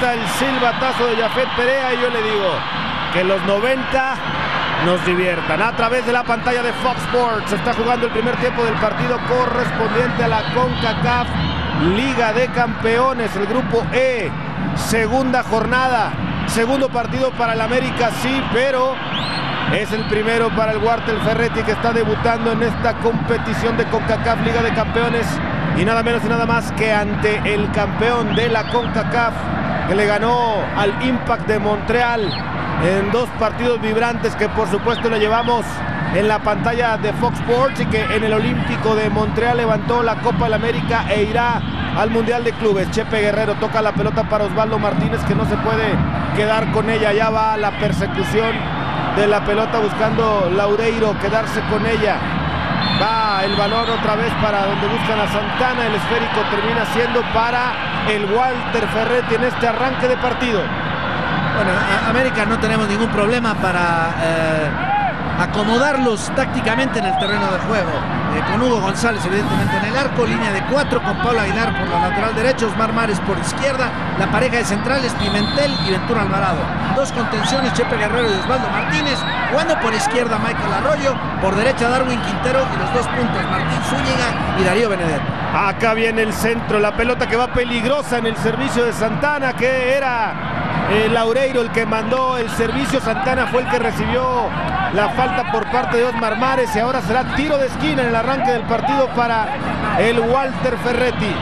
está el silbatazo de Yafet Perea y yo le digo que los 90 nos diviertan. A través de la pantalla de Fox Sports se está jugando el primer tiempo del partido correspondiente a la CONCACAF Liga de Campeones, el grupo E, segunda jornada, segundo partido para el América, sí, pero es el primero para el Walter Ferretti, que está debutando en esta competición de CONCACAF Liga de Campeones, y nada menos y nada más que ante el campeón de la CONCACAF, que le ganó al Impact de Montreal en 2 partidos vibrantes que por supuesto le llevamos en la pantalla de Fox Sports, y que en el Olímpico de Montreal levantó la Copa del América e irá al Mundial de Clubes. Chepe Guerrero toca la pelota para Osvaldo Martínez, que no se puede quedar con ella. Ya va la persecución de la pelota buscando Laureiro quedarse con ella. Va el balón otra vez para donde buscan a Santana. El esférico termina siendo para el Walter Ferretti en este arranque de partido. Bueno, América no tenemos ningún problema para acomodarlos tácticamente en el terreno de juego, con Hugo González evidentemente en el arco, línea de 4 con Pablo Aguilar por la lateral derecha, Osmar Mares por izquierda, la pareja de centrales Pimentel y Ventura Alvarado, 2 contenciones, Chepe Guerrero y Osvaldo Martínez, jugando por izquierda Michael Arroyo, por derecha Darwin Quintero, y los 2 puntos Martín Zúñiga y Darío Benedetto. Acá viene el centro, la pelota que va peligrosa en el servicio de Santana, que era Laureiro el que mandó el servicio. Santana fue el que recibió la falta por parte de Osmar Mares, y ahora será tiro de esquina en el arranque del partido para el Walter Ferretti.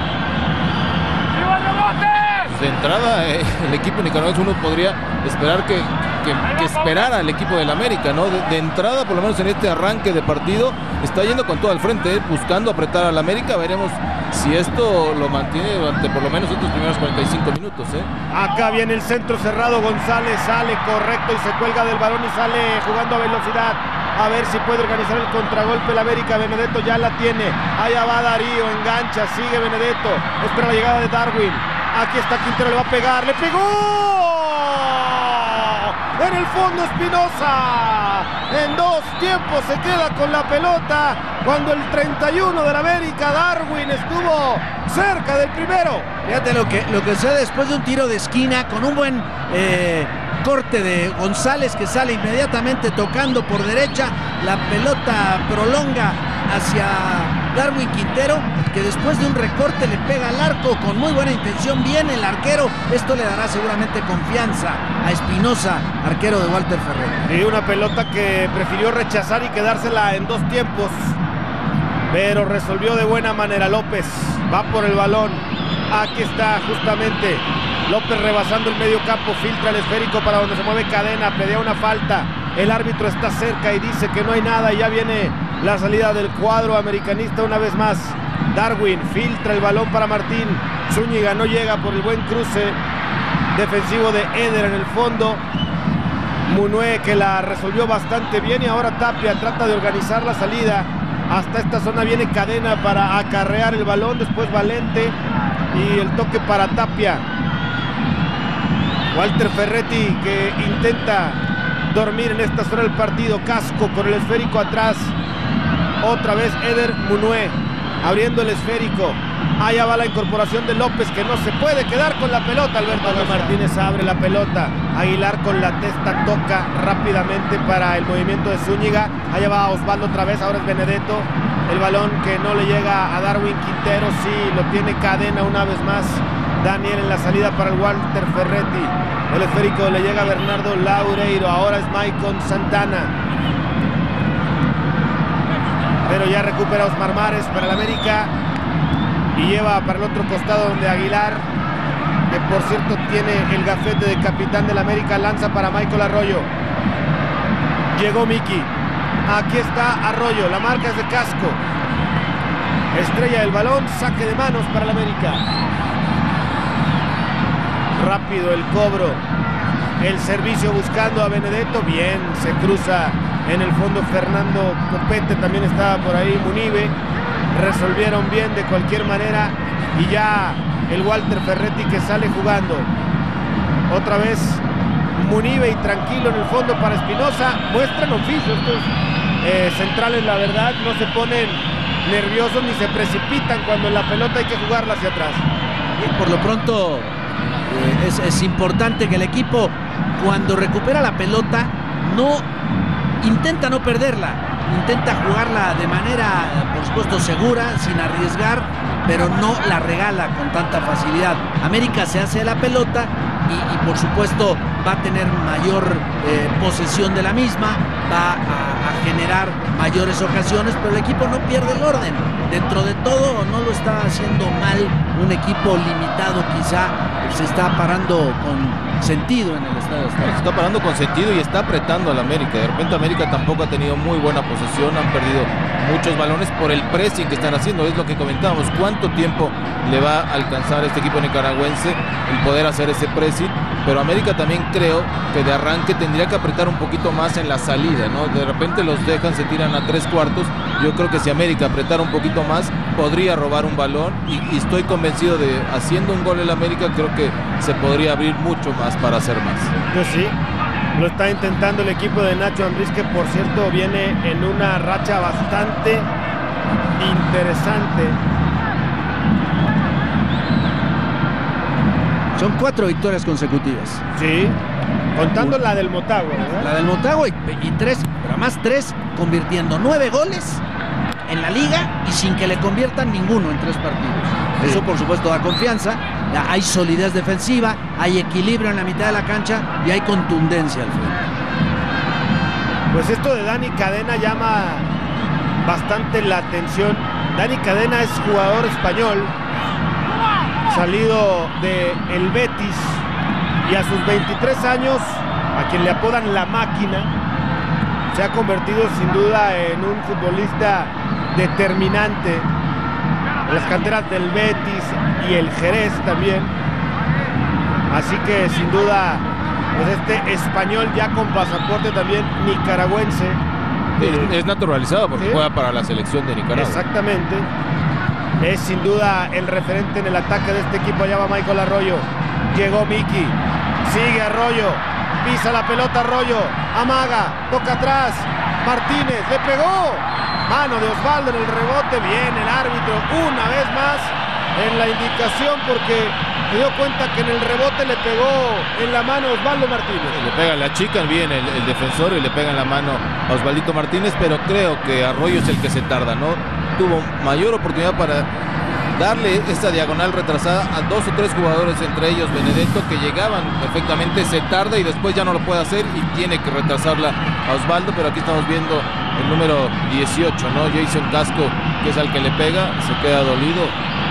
De entrada, el equipo nicaragüense, uno podría esperar que esperara al equipo del América, ¿no? De entrada, por lo menos en este arranque de partido, está yendo con todo al frente, buscando apretar al América. Veremos si esto lo mantiene durante por lo menos estos primeros 45 minutos, Acá viene el centro cerrado, González sale correcto y se cuelga del balón y sale jugando a velocidad. A ver si puede organizar el contragolpe el América. Benedetto ya la tiene. Allá va Darío, engancha, sigue Benedetto. Espera la llegada de Darwin. Aquí está Quintero, le va a pegar. ¡Le pegó! En el fondo Espinosa. En 2 tiempos se queda con la pelota, cuando el 31 del América, Darwin, estuvo cerca del primero. Fíjate lo que sucede después de un tiro de esquina con un buen corte de González, que sale inmediatamente tocando por derecha. La pelota prolonga hacia Darwin Quintero, que después de un recorte le pega al arco con muy buena intención. Viene el arquero, esto le dará seguramente confianza a Espinosa, arquero de Walter Ferretti. Y una pelota que prefirió rechazar y quedársela en 2 tiempos, pero resolvió de buena manera López. Va por el balón, aquí está justamente López rebasando el medio campo, filtra el esférico para donde se mueve Cadena, pedía una falta. El árbitro está cerca y dice que no hay nada, y ya viene la salida del cuadro americanista una vez más. Darwin filtra el balón para Martín Zúñiga, no llega por el buen cruce defensivo de Eder en el fondo. Munué, que la resolvió bastante bien, y ahora Tapia trata de organizar la salida. Hasta esta zona viene Cadena para acarrear el balón, después Valente y el toque para Tapia. Walter Ferretti, que intenta dormir en esta zona del partido. Casco con el esférico atrás. Otra vez Eder Munué abriendo el esférico. Allá va la incorporación de López, que no se puede quedar con la pelota. Alberto Martínez abre la pelota. Aguilar con la testa toca rápidamente para el movimiento de Zúñiga. Allá va Osvaldo otra vez, ahora es Benedetto. El balón que no le llega a Darwin Quintero, sí, lo tiene Cadena una vez más. Daniel en la salida para el Walter Ferretti. El esférico le llega a Bernardo Laureiro. Ahora es Maicon Santana. Pero ya recupera Osmar Mares para el América. Y lleva para el otro costado, donde Aguilar, que por cierto tiene el gafete de capitán del América, lanza para Michael Arroyo. Llegó Miki. Aquí está Arroyo. La marca es de Casco. Estrella el balón. Saque de manos para el América. Rápido el cobro, el servicio buscando a Benedetto. Bien, se cruza en el fondo Fernando Copete, también estaba por ahí Munive. Resolvieron bien de cualquier manera, y ya el Walter Ferretti, que sale jugando. Otra vez Munive y tranquilo en el fondo para Espinosa. Muestran oficio estos centrales, la verdad, no se ponen nerviosos ni se precipitan cuando en la pelota hay que jugarla hacia atrás. Y por lo pronto Es importante que el equipo, cuando recupera la pelota, intenta no perderla, intenta jugarla de manera, por supuesto, segura, sin arriesgar, pero no la regala con tanta facilidad. América se hace de la pelota y por supuesto va a tener mayor posesión de la misma, va a generar mayores ocasiones, pero el equipo no pierde el orden. Dentro de todo no lo está haciendo mal, un equipo limitado quizá se está parando con sentido en el estadio. Se está parando con sentido y está apretando al América. De repente América tampoco ha tenido muy buena posesión, han perdido muchos balones por el pressing que están haciendo. Es lo que comentábamos, cuánto tiempo le va a alcanzar a este equipo nicaragüense el poder hacer ese pressing. Pero América también creo que de arranque tendría que apretar un poquito más en la salida, ¿no? De repente los dejan, se tiran a 3/4. Yo creo que si América apretara un poquito más podría robar un balón y estoy convencido de, haciendo un gol el América, creo que se podría abrir mucho más para hacer más. Yo sí, lo está intentando el equipo de Nacho Ambriz, que por cierto viene en una racha bastante interesante. Son 4 victorias consecutivas. Sí, contando la del Motagua, ¿verdad? La del Motagua y 3, pero además 3, convirtiendo 9 goles en la liga y sin que le conviertan ninguno en 3 partidos. Sí. Eso por supuesto da confianza, hay solidez defensiva, hay equilibrio en la mitad de la cancha y hay contundencia al frente. Pues esto de Dani Cadena llama bastante la atención. Dani Cadena es jugador español, salido de el Betis, y a sus 23 años, a quien le apodan La Máquina, se ha convertido sin duda en un futbolista determinante en las canteras del Betis y el Jerez también. Así que sin duda, pues este español ya con pasaporte también nicaragüense. Es naturalizado porque juega para la selección de Nicaragua. Exactamente. Es sin duda el referente en el ataque de este equipo. Allá va Michael Arroyo. Llegó Miki. Sigue Arroyo. Pisa la pelota Arroyo. Amaga. Toca atrás. Martínez. Le pegó. Mano de Osvaldo en el rebote. Bien el árbitro una vez más en la indicación, porque se dio cuenta que en el rebote le pegó en la mano a Osvaldo Martínez. Le pega, la chican bien el defensor y le pega en la mano a Osvaldito Martínez, pero creo que Arroyo es el que se tarda, ¿no? Tuvo mayor oportunidad para darle esta diagonal retrasada a 2 o 3 jugadores, entre ellos Benedetto, que llegaban perfectamente, se tarda y después ya no lo puede hacer y tiene que retrasarla a Osvaldo. Pero aquí estamos viendo el número 18, ¿no? Jason Casco, que es al que le pega, se queda dolido.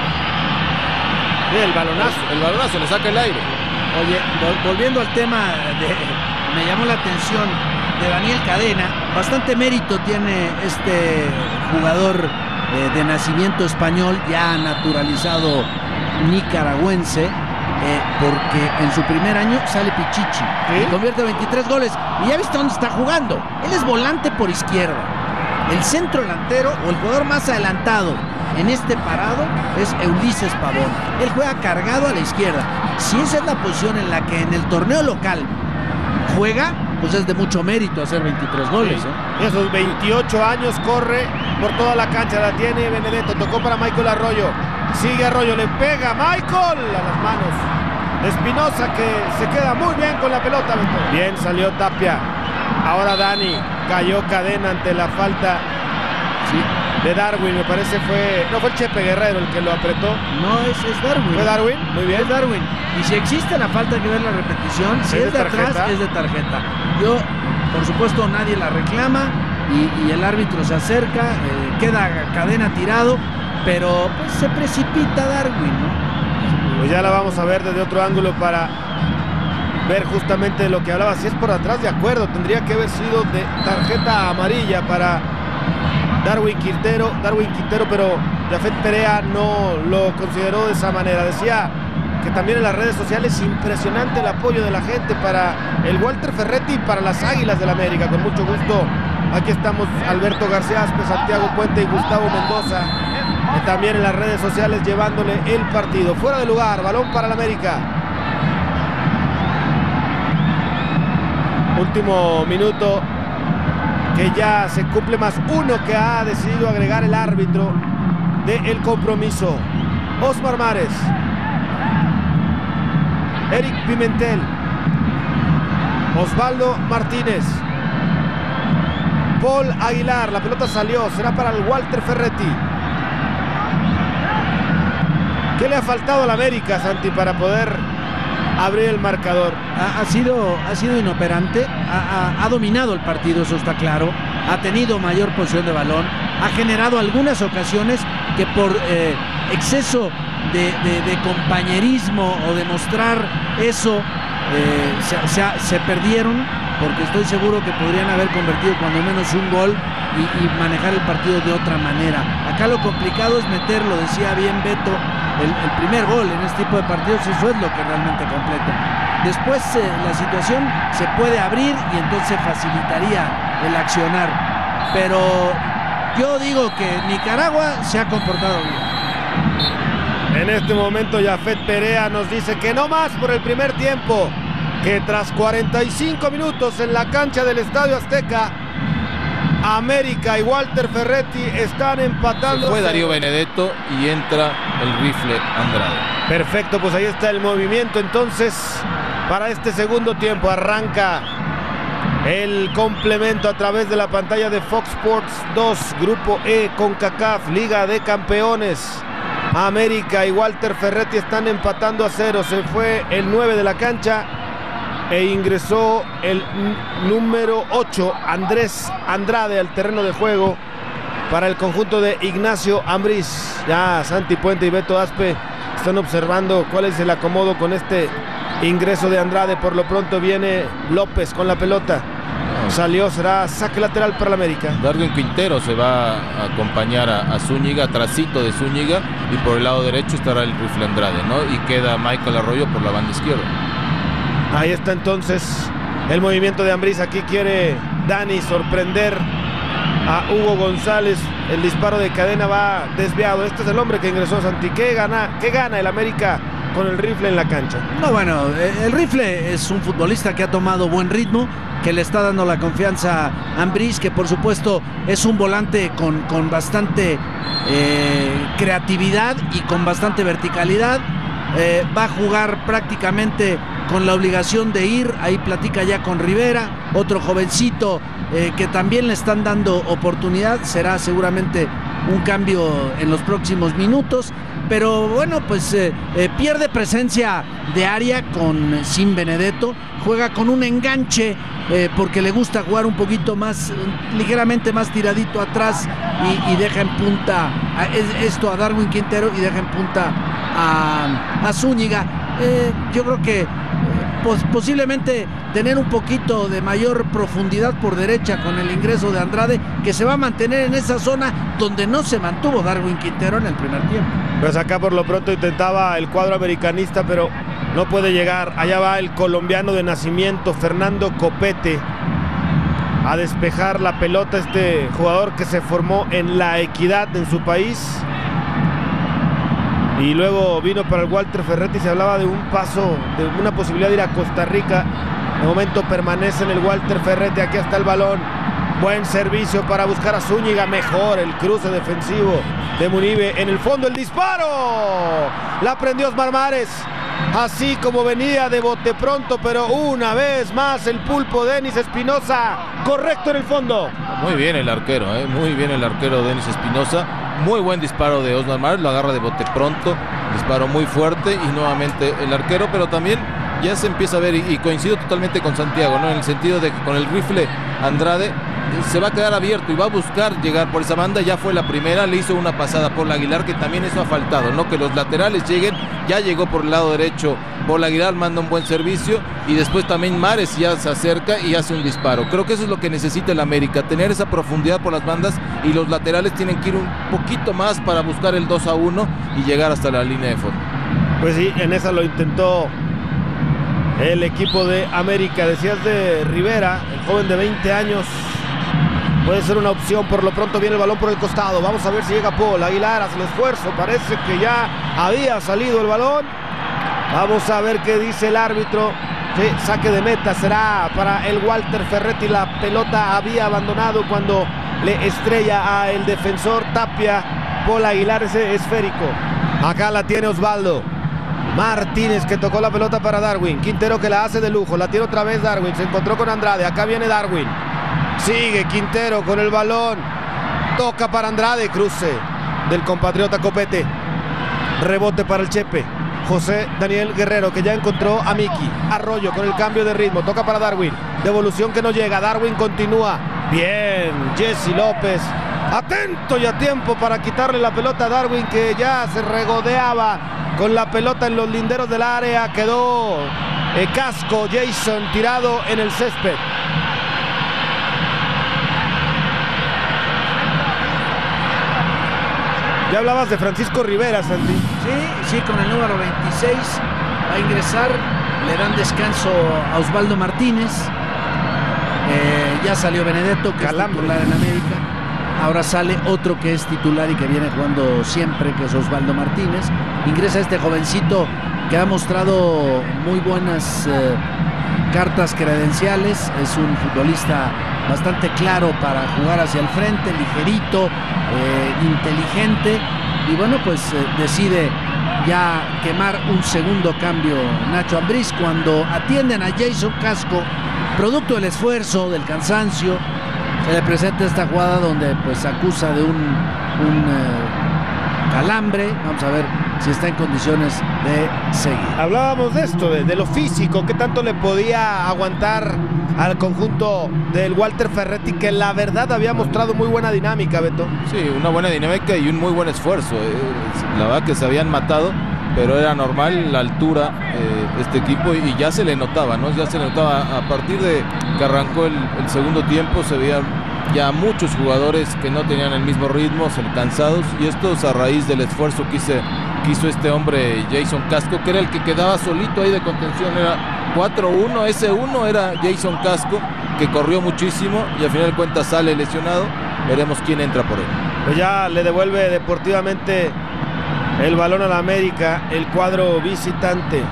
El balonazo. El balonazo, le saca el aire. Oye, volviendo al tema, me llamó la atención de Daniel Cadena. Bastante mérito tiene este jugador de nacimiento español, ya naturalizado nicaragüense, porque en su primer año sale Pichichi, ¿sí? Y convierte 23 goles. Y ya viste dónde está jugando. Él es volante por izquierda. El centro delantero o el jugador más adelantado en este parado es Ulises Pavón. Él juega cargado a la izquierda. Si esa es la posición en la que en el torneo local juega, pues es de mucho mérito hacer 23 goles. Y esos 28 años corre por toda la cancha. La tiene Benedetto. Tocó para Michael Arroyo. Sigue Arroyo. Le pega Michael a las manos. Espinosa, que se queda muy bien con la pelota. Bien salió Tapia. Ahora Dani. Cayó Cadena ante la falta de Darwin, me parece no fue el Chepe Guerrero el que lo apretó. No, es Darwin. ¿Fue Darwin? Muy bien. Es Darwin. Y si existe la falta, hay que ver la repetición. Si es de atrás, es de tarjeta. Por supuesto, nadie la reclama y el árbitro se acerca, queda Cadena tirado, pero pues se precipita Darwin, ¿no? Pues ya la vamos a ver desde otro ángulo para ver justamente de lo que hablaba. Si es por atrás, de acuerdo, tendría que haber sido de tarjeta amarilla para Darwin Quintero, pero Jafet Perea no lo consideró de esa manera. Decía que también en las redes sociales impresionante el apoyo de la gente para el Walter Ferretti y para las Águilas del América. Con mucho gusto, aquí estamos Alberto García Aspe, Santiago Puente y Gustavo Mendoza, también en las redes sociales llevándole el partido. Fuera de lugar, balón para el América. Último minuto, que ya se cumple más uno que ha decidido agregar el árbitro del compromiso. Osmar Mares. Eric Pimentel. Osvaldo Martínez. Paul Aguilar. La pelota salió. Será para el Walter Ferretti. ¿Qué le ha faltado a la América, Santi, para poder abrir el marcador? Ha sido inoperante. Ha dominado el partido, eso está claro. Ha tenido mayor posición de balón. Ha generado algunas ocasiones que por exceso de compañerismo o de mostrar eso se perdieron, porque estoy seguro que podrían haber convertido cuando menos un gol y manejar el partido de otra manera. Acá lo complicado es meterlo, decía bien Beto, el primer gol en este tipo de partidos. Eso es lo que realmente completa. Después la situación se puede abrir y entonces facilitaría el accionar, pero yo digo que Nicaragua se ha comportado bien. En este momento Yafet Perea nos dice que no más por el primer tiempo, que tras 45 minutos en la cancha del Estadio Azteca, América y Walter Ferretti están empatando. Se fue Darío Benedetto y entra el rifle Andrade. Perfecto, pues ahí está el movimiento entonces para este segundo tiempo. Arranca el complemento a través de la pantalla de Fox Sports 2, Grupo E, CONCACAF, Liga de Campeones. América y Walter Ferretti están empatando a 0. Se fue el 9 de la cancha e ingresó el número 8, Andrés Andrade, al terreno de juego para el conjunto de Ignacio Ambriz. Ya Santi Puente y Beto Aspe están observando cuál es el acomodo con este ingreso de Andrade. Por lo pronto viene López con la pelota. Salió, será saque lateral para la América. Darwin Quintero se va a acompañar a Zúñiga, trasito de Zúñiga, y por el lado derecho estará el rifle Andrade, ¿no? Y queda Michael Arroyo por la banda izquierda. Ahí está entonces el movimiento de Ambriz. Aquí quiere Dani sorprender a Hugo González. El disparo de cadena va desviado. Este es el hombre que ingresó, Santi. ¿Qué gana el América con el rifle en la cancha? No, bueno, el rifle es un futbolista que ha tomado buen ritmo, que le está dando la confianza a Ambriz, que por supuesto es un volante con bastante creatividad y con bastante verticalidad. Va a jugar prácticamente con la obligación de ir. Ahí platica ya con Rivera, otro jovencito que también le están dando oportunidad. Será seguramente un cambio en los próximos minutos, pero bueno, pues pierde presencia de área sin Benedetto. Juega con un enganche porque le gusta jugar un poquito más, ligeramente más tiradito atrás, y deja en punta esto a Darwin Quintero y deja en punta a Zúñiga. Yo creo que posiblemente tener un poquito de mayor profundidad por derecha con el ingreso de Andrade, que se va a mantener en esa zona donde no se mantuvo Darwin Quintero en el primer tiempo. Pues acá por lo pronto intentaba el cuadro americanista, pero no puede llegar. Allá va el colombiano de nacimiento, Fernando Copete, a despejar la pelota. Este jugador que se formó en La Equidad, en su país, y luego vino para el Walter Ferretti. Se hablaba de un paso, de una posibilidad de ir a Costa Rica. De momento permanece en el Walter Ferretti. Aquí está el balón. Buen servicio para buscar a Zúñiga. Mejor el cruce defensivo de Munive. En el fondo el disparo. La prendió Osmar Mares. Así como venía de bote pronto, pero una vez más el pulpo Denis Espinosa. Correcto en el fondo. Muy bien el arquero, muy bien el arquero Denis Espinosa. Muy buen disparo de Osmar Mares, lo agarra de bote pronto, disparo muy fuerte, y nuevamente el arquero, pero también ya se empieza a ver, y coincido totalmente con Santiago, ¿no? En el sentido de que con el rifle Andrade se va a quedar abierto y va a buscar llegar por esa banda. Ya fue la primera, le hizo una pasada por Aguilar, que también eso ha faltado, ¿no? Que los laterales lleguen. Ya llegó por el lado derecho Paul Aguilar, manda un buen servicio, y después también Mares ya se acerca y hace un disparo. Creo que eso es lo que necesita el América, tener esa profundidad por las bandas, y los laterales tienen que ir un poquito más para buscar el 2-1 y llegar hasta la línea de fondo. Pues sí, en esa lo intentó el equipo de América. Decías de Rivera, el joven de 20 años. Puede ser una opción. Por lo pronto viene el balón por el costado. Vamos a ver si llega Paul Aguilar. Hace el esfuerzo. Parece que ya había salido el balón. Vamos a ver qué dice el árbitro. Sí, saque de meta será para el Walter Ferretti. La pelota había abandonado cuando le estrella a el defensor Tapia. Paul Aguilar, ese esférico. Acá la tiene Osvaldo. Martínez, que tocó la pelota para Darwin. Quintero, que la hace de lujo. La tiene otra vez Darwin. Se encontró con Andrade. Acá viene Darwin. Sigue Quintero con el balón. Toca para Andrade. Cruce del compatriota Copete. Rebote para el Chepe. José Daniel Guerrero, que ya encontró a Miki. Arroyo con el cambio de ritmo. Toca para Darwin. Devolución que no llega. Darwin continúa. Bien. Jesse López. Atento y a tiempo para quitarle la pelota a Darwin, que ya se regodeaba con la pelota en los linderos del área. Quedó Casco, Jason, tirado en el césped. Ya hablabas de Francisco Rivera, Santi. Sí, con el número 26 va a ingresar. Le dan descanso a Osvaldo Martínez. Ya salió Benedetto, que es titular en América. Ahora sale otro que es titular y que viene jugando siempre, que es Osvaldo Martínez. Ingresa este jovencito que ha mostrado muy buenas cartas credenciales. Es un futbolista bastante claro para jugar hacia el frente, ligerito, inteligente. Y bueno, pues decide ya quemar un segundo cambio Nacho Ambriz cuando atienden a Jason Casco, producto del esfuerzo, del cansancio. Se le presenta esta jugada donde pues acusa de un calambre. Vamos a ver si está en condiciones de seguir. Hablábamos de esto, de lo físico, qué tanto le podía aguantar al conjunto del Walter Ferretti, que la verdad había mostrado muy buena dinámica, Beto. Sí, una buena dinámica y un muy buen esfuerzo. La verdad que se habían matado, pero era normal la altura este equipo y ya se le notaba, ¿no? Ya se le notaba a partir de que arrancó el segundo tiempo. Se veían ya muchos jugadores que no tenían el mismo ritmo, cansados, y esto es a raíz del esfuerzo que hizo este hombre Jason Casco, que era el que quedaba solito ahí de contención. Era 4-1, ese 1 era Jason Casco, que corrió muchísimo y al final de cuentas sale lesionado. Veremos quién entra por él. Pues ya le devuelve deportivamente el balón a la América, el cuadro visitante.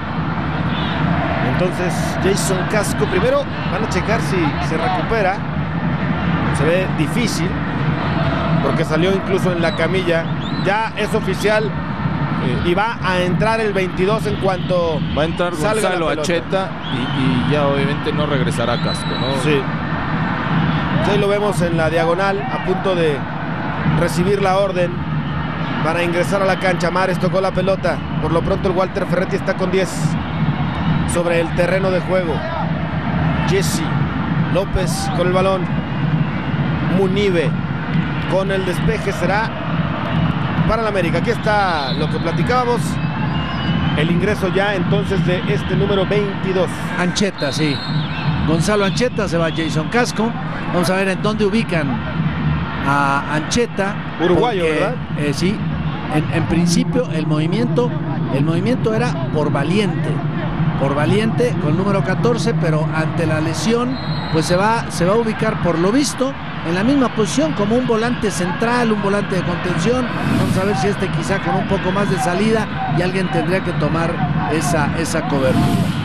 Entonces Jason Casco, primero van a checar si se recupera. Se ve difícil porque salió incluso en la camilla. Ya es oficial y va a entrar el 22 en cuanto va a entrar Gonzalo Acheta y ya obviamente no regresará Casco, ¿no? Sí. Ahí lo vemos en la diagonal, a punto de recibir la orden para ingresar a la cancha. Mares tocó la pelota. Por lo pronto el Walter Ferretti está con 10 sobre el terreno de juego. Jesse López con el balón. Munive con el despeje, será para la América. Aquí está lo que platicábamos, el ingreso ya entonces de este número 22. Ancheta, sí. Gonzalo Ancheta, se va Jason Casco. Vamos a ver en dónde ubican a Ancheta. Uruguayo, porque, ¿verdad? Sí. En principio el movimiento era por Valiente con el número 14, pero ante la lesión pues se va a ubicar, por lo visto, en la misma posición como un volante central, un volante de contención. Vamos a ver si quizá con un poco más de salida, y alguien tendría que tomar esa cobertura.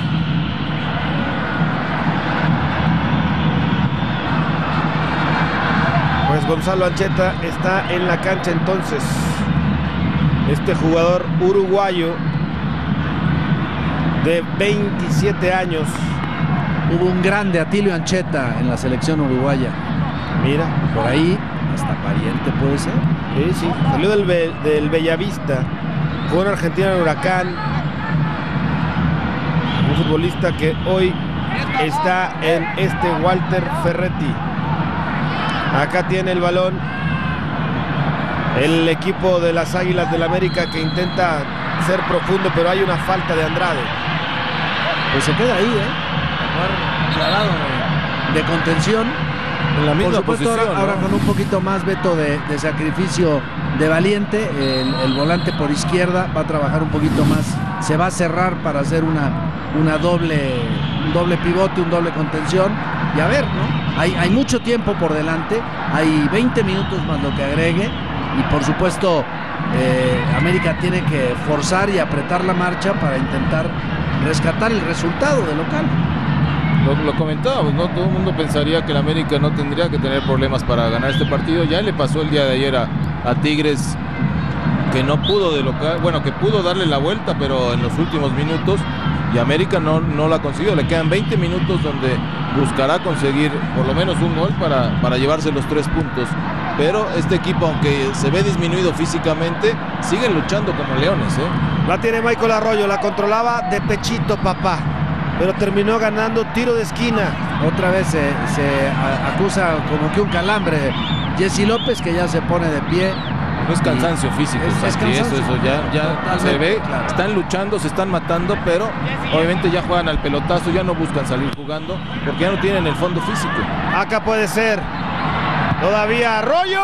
Pues Gonzalo Ancheta está en la cancha entonces. Este jugador uruguayo de 27 años. Hubo un grande, Atilio Ancheta, en la selección uruguaya. Mira, por ahí hasta pariente puede ser. Sí, salió del Bellavista, jugó en Argentina en Huracán. Un futbolista que hoy está en este Walter Ferretti. Acá tiene el balón el equipo de las Águilas del América, que intenta ser profundo, pero hay una falta de Andrade. Pues se queda ahí, clavado de contención. En la misma por supuesto, posición, ahora ¿no? Con un poquito más, Beto, de sacrificio de Valiente. El volante por izquierda va a trabajar un poquito más. Se va a cerrar para hacer un doble pivote, un doble contención. Y a ver, ¿no? Hay mucho tiempo por delante. Hay 20 minutos más lo que agregue. Y por supuesto, América tiene que forzar y apretar la marcha para intentar rescatar el resultado de local. Lo comentábamos, ¿no? Todo el mundo pensaría que el América no tendría que tener problemas para ganar este partido. Ya le pasó el día de ayer a Tigres que no pudo que pudo darle la vuelta, pero en los últimos minutos, y América no la consiguió. Le quedan 20 minutos donde buscará conseguir por lo menos un gol para llevarse los 3 puntos. Pero este equipo, aunque se ve disminuido físicamente, siguen luchando como leones, ¿eh? La tiene Michael Arroyo, la controlaba de pechito, papá, pero terminó ganando tiro de esquina. Otra vez se acusa como que un calambre Jesse López, que ya se pone de pie. No es cansancio físico, es cansancio. Eso ya se ve, claro. Están luchando, se están matando, pero obviamente ya juegan al pelotazo, ya no buscan salir jugando, porque ya no tienen el fondo físico. Acá puede ser, todavía Arroyo.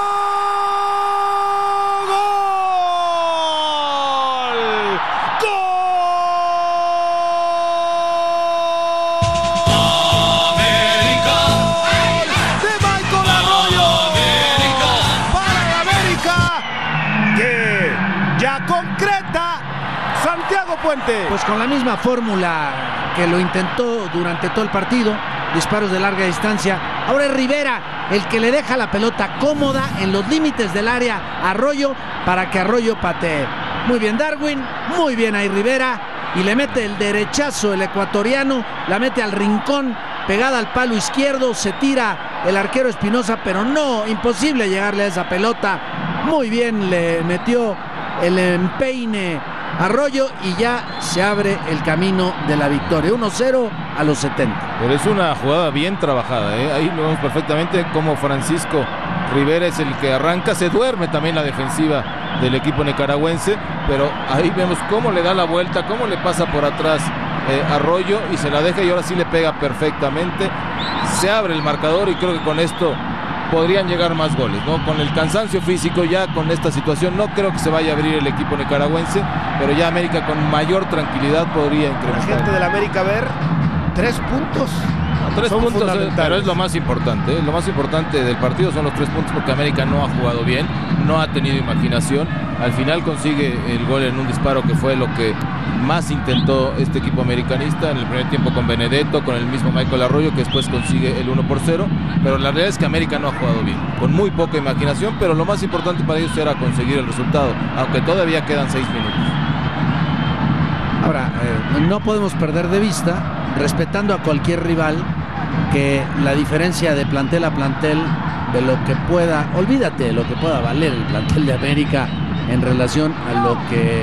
Puente. Pues con la misma fórmula que lo intentó durante todo el partido, disparos de larga distancia. Ahora es Rivera el que le deja la pelota cómoda en los límites del área a Arroyo para que Arroyo patee. Muy bien Darwin, muy bien ahí Rivera, y le mete el derechazo el ecuatoriano, la mete al rincón, pegada al palo izquierdo, se tira el arquero Espinosa, pero no, imposible llegarle a esa pelota. Muy bien le metió el empeine Arroyo y ya se abre el camino de la victoria. 1-0 a los 70. Pero es una jugada bien trabajada, ¿eh? Ahí lo vemos perfectamente como Francisco Rivera es el que arranca. Se duerme también la defensiva del equipo nicaragüense, pero ahí vemos cómo le da la vuelta, cómo le pasa por atrás Arroyo y se la deja, y ahora sí le pega perfectamente. Se abre el marcador y creo que con esto podrían llegar más goles, ¿no? Con el cansancio físico, ya con esta situación no creo que se vaya a abrir el equipo nicaragüense, pero ya América con mayor tranquilidad podría incrementar. La gente del América, ver 3 puntos. 3 puntos, pero es lo más importante, ¿eh? Lo más importante del partido son los 3 puntos, porque América no ha jugado bien, no ha tenido imaginación. Al final consigue el gol en un disparo que fue lo que más intentó este equipo americanista en el primer tiempo con Benedetto, con el mismo Michael Arroyo, que después consigue el 1-0. Pero la realidad es que América no ha jugado bien, con muy poca imaginación, pero lo más importante para ellos era conseguir el resultado, aunque todavía quedan 6 minutos. Ahora, no podemos perder de vista, respetando a cualquier rival, que la diferencia de plantel a plantel, de lo que pueda, olvídate de lo que pueda valer el plantel de América en relación a lo que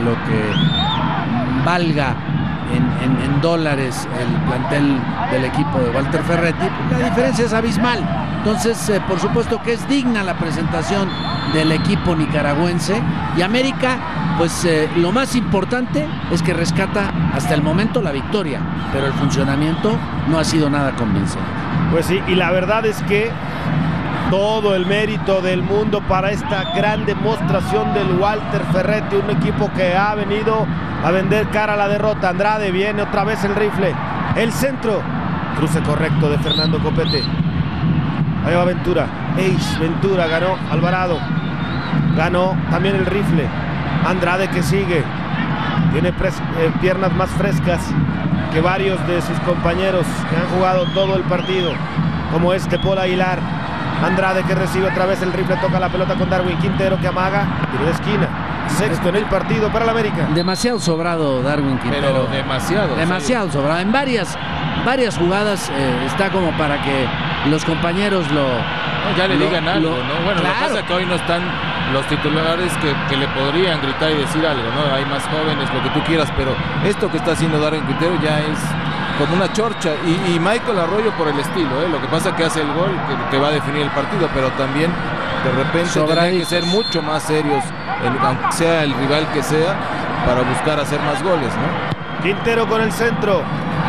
valga en dólares el plantel del equipo de Walter Ferretti, la diferencia es abismal. Entonces, por supuesto que es digna la presentación del equipo nicaragüense, y América, pues lo más importante es que rescata hasta el momento la victoria, pero el funcionamiento no ha sido nada convincente. Pues sí, y la verdad es que todo el mérito del mundo para esta gran demostración del Walter Ferretti, un equipo que ha venido a vender cara a la derrota. Andrade, viene otra vez el rifle, el centro, cruce correcto de Fernando Copete. Ahí va Ventura, Ventura, ganó Alvarado, ganó también el rifle. Andrade que sigue, tiene piernas más frescas que varios de sus compañeros que han jugado todo el partido, como Paul Aguilar. Andrade que recibe otra vez el rifle, toca la pelota con Darwin Quintero, que amaga, tiro de esquina. Sexto en el partido para el América. Demasiado sobrado Darwin Quintero. Pero demasiado sobrado. En varias jugadas está como para que los compañeros ya le digan algo, ¿no? Bueno, claro. Lo que pasa es que hoy no están los titulares que le podrían gritar y decir algo, ¿no? Hay más jóvenes, lo que tú quieras, pero esto que está haciendo Darwin Quintero ya es como una chorcha, y Michael Arroyo por el estilo, ¿eh? Lo que pasa es que hace el gol que va a definir el partido, pero también de repente tienen que ser mucho más serios, aunque sea el rival que sea, para buscar hacer más goles, ¿no? Quintero con el centro,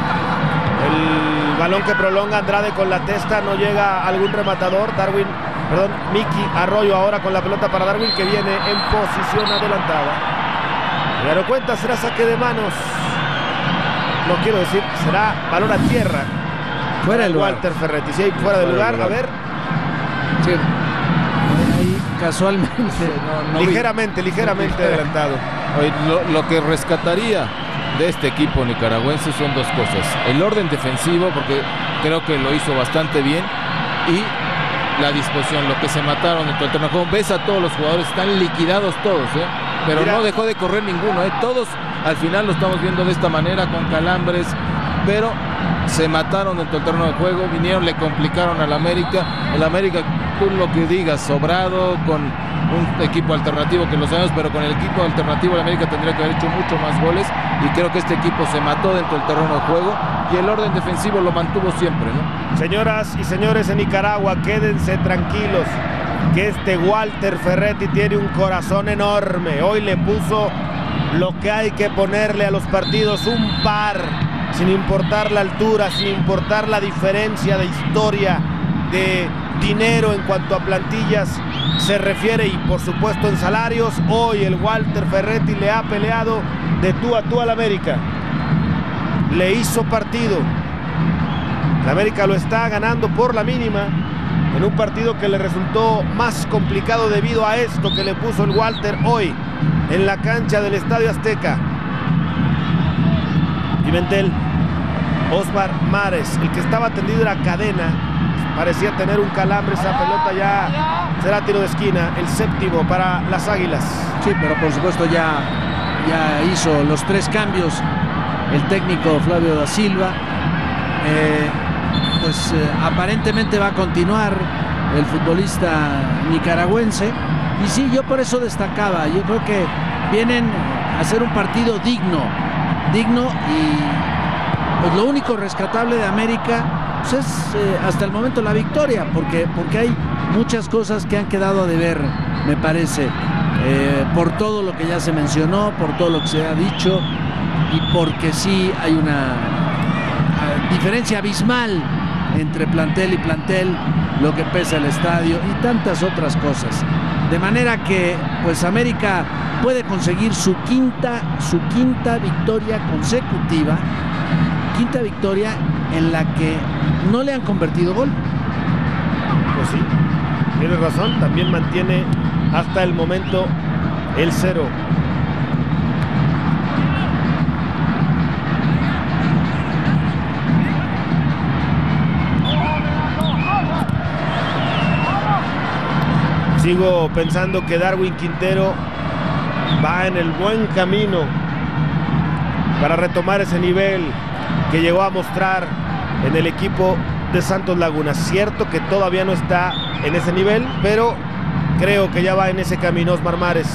el balón que prolonga Andrade con la testa, no llega algún rematador. Miki Arroyo ahora con la pelota para Darwin, que viene en posición adelantada. Me lo cuenta, será saque de manos. No quiero decir, será balón a tierra. Fuera de lugar. Walter Ferretti, sí, fuera de lugar. A ver. Sí. Ahí casualmente. ligeramente adelantado. Hoy lo que rescataría de este equipo nicaragüense son dos cosas: el orden defensivo, porque creo que lo hizo bastante bien, y la disposición, lo que se mataron dentro del terreno de juego. Ves a todos los jugadores, están liquidados todos, pero mira, no dejó de correr ninguno, todos al final lo estamos viendo de esta manera, con calambres, pero se mataron dentro del terreno de juego, vinieron, le complicaron al América. El América, tú lo que digas, sobrado, con un equipo alternativo, que lo sabemos, pero con el equipo alternativo el América tendría que haber hecho mucho más goles, y creo que este equipo se mató dentro del terreno de juego, y el orden defensivo lo mantuvo siempre, ¿no? Señoras y señores en Nicaragua, quédense tranquilos, que este Walter Ferretti tiene un corazón enorme. Hoy le puso lo que hay que ponerle a los partidos, un par, sin importar la altura, sin importar la diferencia de historia, de dinero en cuanto a plantillas se refiere, y por supuesto en salarios. Hoy el Walter Ferretti le ha peleado de tú a tú al América, le hizo partido. El América lo está ganando por la mínima en un partido que le resultó más complicado debido a esto que le puso el Walter hoy en la cancha del Estadio Azteca. Pimentel, Osmar Mares, el que estaba tendido era Cadena, parecía tener un calambre. Esa pelota ya será tiro de esquina, el séptimo para las Águilas. Sí, pero por supuesto ya hizo los 3 cambios el técnico Flavio da Silva. Aparentemente va a continuar el futbolista nicaragüense, y sí, yo por eso destacaba, yo creo que vienen a hacer un partido digno, y pues lo único rescatable de América pues es hasta el momento la victoria, porque hay muchas cosas que han quedado a deber, me parece, por todo lo que ya se mencionó, por todo lo que se ha dicho, y porque sí hay una diferencia abismal entre plantel y plantel, lo que pesa el estadio y tantas otras cosas. De manera que pues América puede conseguir su quinta victoria consecutiva, quinta victoria en la que no le han convertido gol. Pues sí, tienes razón, también mantiene hasta el momento el 0. Sigo pensando que Darwin Quintero va en el buen camino para retomar ese nivel que llegó a mostrar en el equipo de Santos Laguna. Cierto que todavía no está en ese nivel, pero creo que ya va en ese camino. Osmar Mares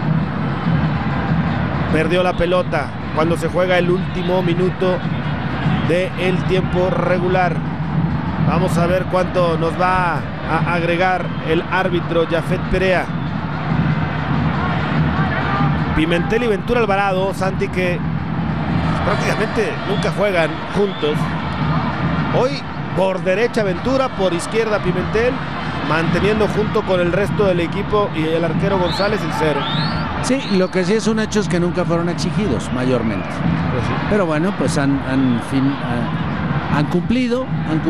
perdió la pelota cuando se juega el último minuto del tiempo regular. Vamos a ver cuánto nos va a agregar el árbitro Jafet Perea. Pimentel y Ventura Alvarado, Santi, que prácticamente nunca juegan juntos. Hoy por derecha Ventura, por izquierda Pimentel, manteniendo junto con el resto del equipo y el arquero González el 0. Sí, lo que sí es un hecho es que nunca fueron exigidos mayormente. Pues sí. Pero bueno, pues han cumplido,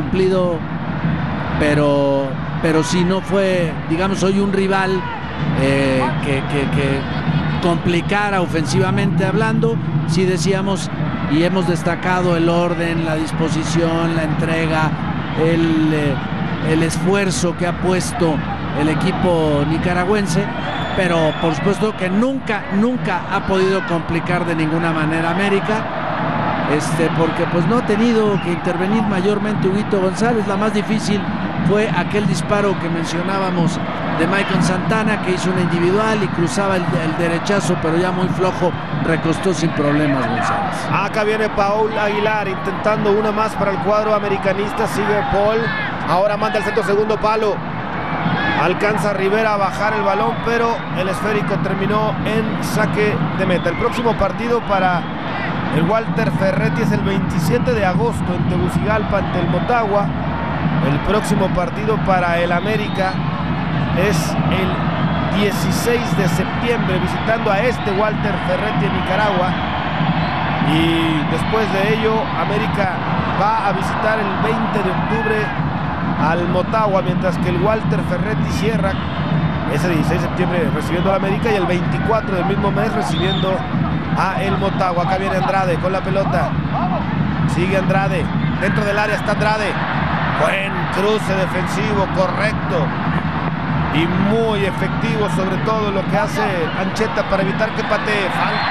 pero si no fue, digamos, hoy un rival que complicara ofensivamente hablando. Sí decíamos y hemos destacado el orden, la disposición, la entrega, el esfuerzo que ha puesto el equipo nicaragüense, pero por supuesto que nunca ha podido complicar de ninguna manera América, porque pues no ha tenido que intervenir mayormente Huguito González. La más difícil fue aquel disparo que mencionábamos de Michael Santana, que hizo una individual y cruzaba el derechazo, pero ya muy flojo, recostó sin problemas González. Acá viene Paul Aguilar intentando una más para el cuadro americanista. Sigue Paul, ahora manda el centro, segundo palo, alcanza Rivera a bajar el balón, pero el esférico terminó en saque de meta. El próximo partido para el Walter Ferretti es el 27 de agosto en Tegucigalpa ante el Motagua. El próximo partido para el América es el 16 de septiembre, visitando a Walter Ferretti en Nicaragua. Y después de ello, América va a visitar el 20 de octubre al Motagua, mientras que el Walter Ferretti cierra ese 16 de septiembre recibiendo al América y el 24 del mismo mes recibiendo a el Motagua. Acá viene Andrade con la pelota. Sigue Andrade. Dentro del área está Andrade. Buen cruce defensivo correcto y muy efectivo, sobre todo lo que hace Ancheta para evitar que patee.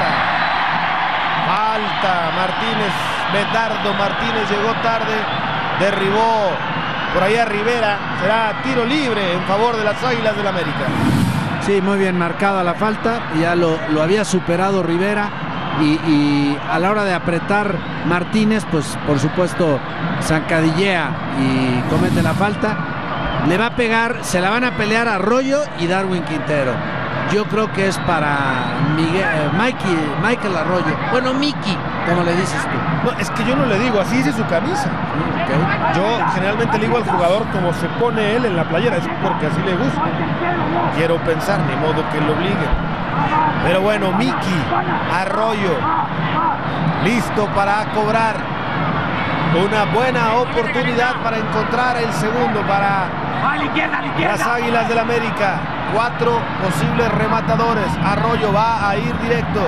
Falta Martínez, Medardo Martínez llegó tarde, derribó por ahí a Rivera. Será tiro libre en favor de las Águilas del América. Sí, muy bien marcada la falta, ya lo había superado Rivera y a la hora de apretar Martínez, pues por supuesto zancadillea y comete la falta. Le va a pegar, se la van a pelear Arroyo y Darwin Quintero. Yo creo que es para Michael Arroyo. Bueno, Miki, como le dices tú. No, es que yo no le digo, así dice su camisa. Okay. Yo generalmente le digo al jugador como se pone él en la playera, es porque así le gusta. Quiero pensar, ni modo que lo obligue. Pero bueno, Miki Arroyo, listo para cobrar. Una buena oportunidad para encontrar el segundo para las Águilas del América. 4 posibles rematadores. Arroyo va a ir directo.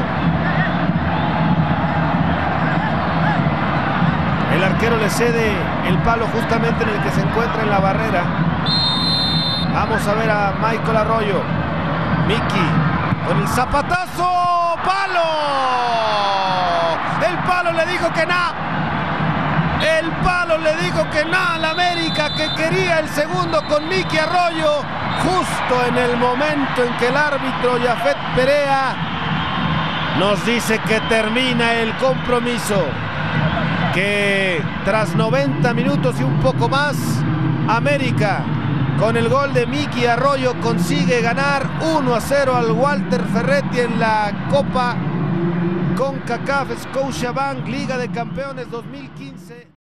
El arquero le cede el palo justamente en el que se encuentra en la barrera. Vamos a ver a Michael Arroyo. Miki con el zapatazo. ¡Palo! El palo le dijo que no. El palo le dijo que no al América, que quería el segundo con Miki Arroyo, justo en el momento en que el árbitro Yafet Perea nos dice que termina el compromiso, que tras 90 minutos y un poco más, América con el gol de Miki Arroyo consigue ganar 1-0 al Walter Ferretti en la Copa CONCACAF Scotiabank Liga de Campeones 2015.